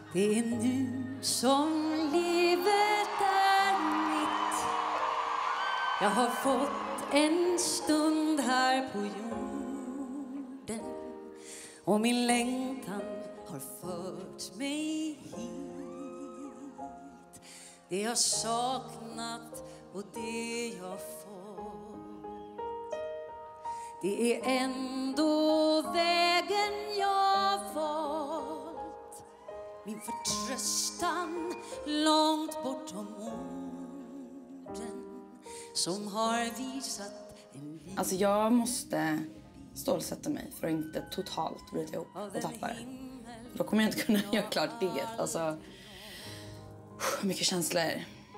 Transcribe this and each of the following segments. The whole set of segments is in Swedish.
Det är nu som livet är mitt. Jag har fått en stund här på jorden, och min längtan har fört mig hit. Det jag saknat och det jag fått, det är ändå vägen jag valt. Min förtröstan långt bortom orden som har visat en liv. Alltså jag måste stålsätta mig för att inte totalt bryta ihop och tappa det. Då kommer jag inte kunna göra klart digget. Alltså, mycket känslor.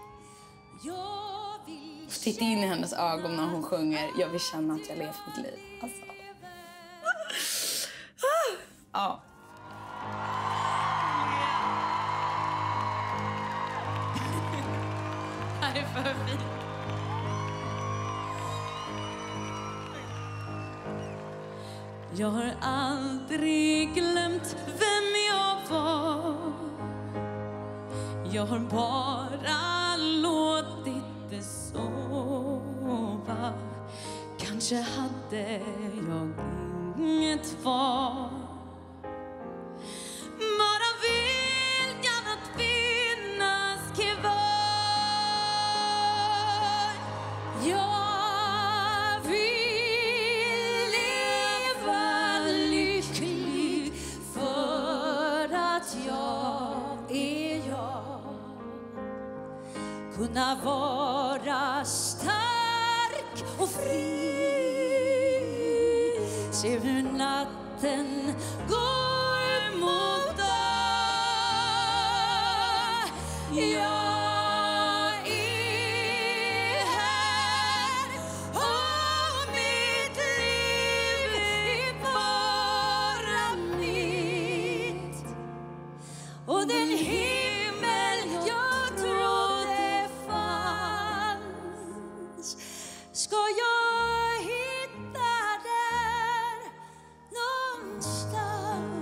Titta in i hennes ögon när hon sjunger. Jag vill känna att jag lever mitt liv. Alltså. Ja. Det här är för fint. Jag har aldrig glömt vem jag var. Jag har bara låtit det sova. Kanske hade jag inget val. Bara viljan att finnas kvar. Jag vill leva lycklig för att jag är jag. Kunna vara stark och fri. Se hur natten går mot dag. Jag är här och mitt liv är bara mitt. Och den himmel jag trodde fanns ska jag hitta där någonstans.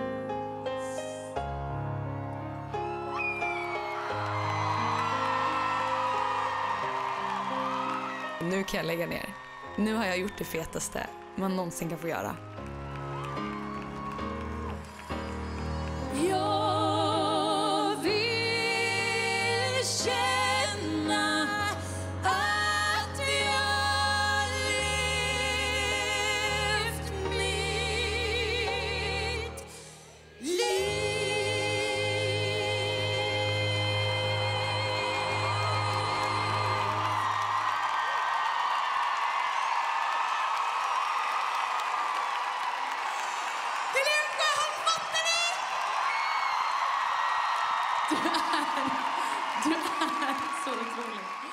Nu kan jag lägga ner. Nu har jag gjort det fetaste man någonsin kan få göra. Jag vill känna att jag levt mitt liv. Helene Sjöholm, fattar ni? Du är så otrolig.